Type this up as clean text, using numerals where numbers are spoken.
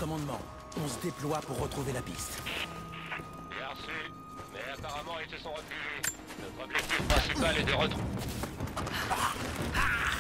commandement. On se déploie pour retrouver la piste. Bien reçu. Mais apparemment, ils se sont repliés. Notre objectif principal est de retrouver...